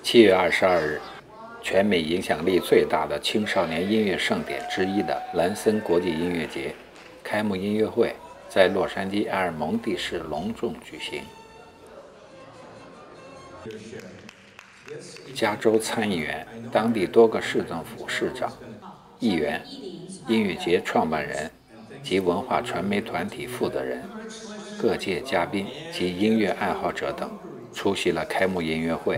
7月22日，全美影响力最大的青少年音乐盛典之一的兰森国际音乐节开幕音乐会在洛杉矶埃尔蒙蒂市隆重举行。加州参议员、当地多个市政府市长、议员、音乐节创办人及文化传媒团体负责人、各界嘉宾及音乐爱好者等出席了开幕音乐会。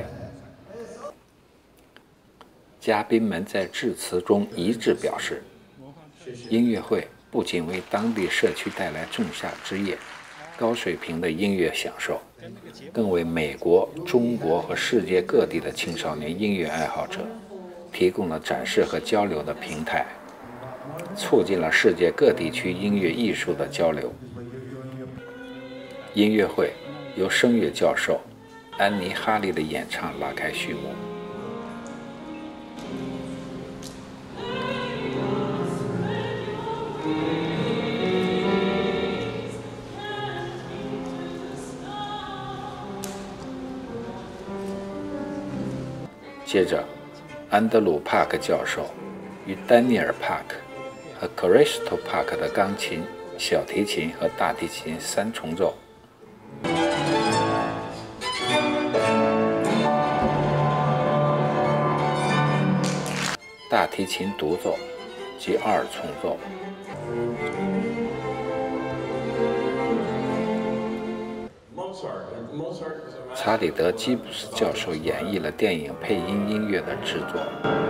嘉宾们在致辞中一致表示，音乐会不仅为当地社区带来仲夏之夜高水平的音乐享受，更为美国、中国和世界各地的青少年音乐爱好者提供了展示和交流的平台，促进了世界各地区音乐艺术的交流。音乐会由声乐教授安妮·哈利的演唱拉开序幕。接着，安德鲁·帕克教授与丹尼尔·帕克和 Coristo 帕克的钢琴、小提琴和大提琴三重奏，大提琴独奏及二重奏。查理德·基普斯教授演绎了电影配音音乐的制作。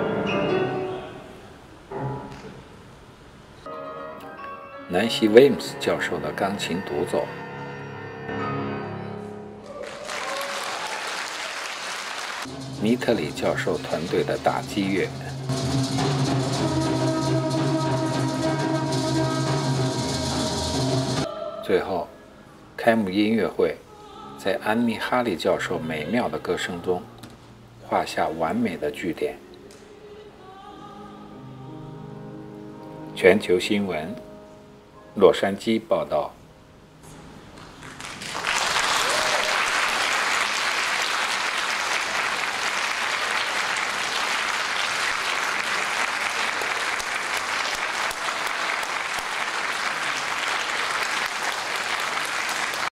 南希·威姆斯教授的钢琴独奏。尼特里教授团队的打击乐。最后，开幕音乐会在安妮·哈利教授美妙的歌声中画下完美的句点。全球新闻，洛杉矶报道。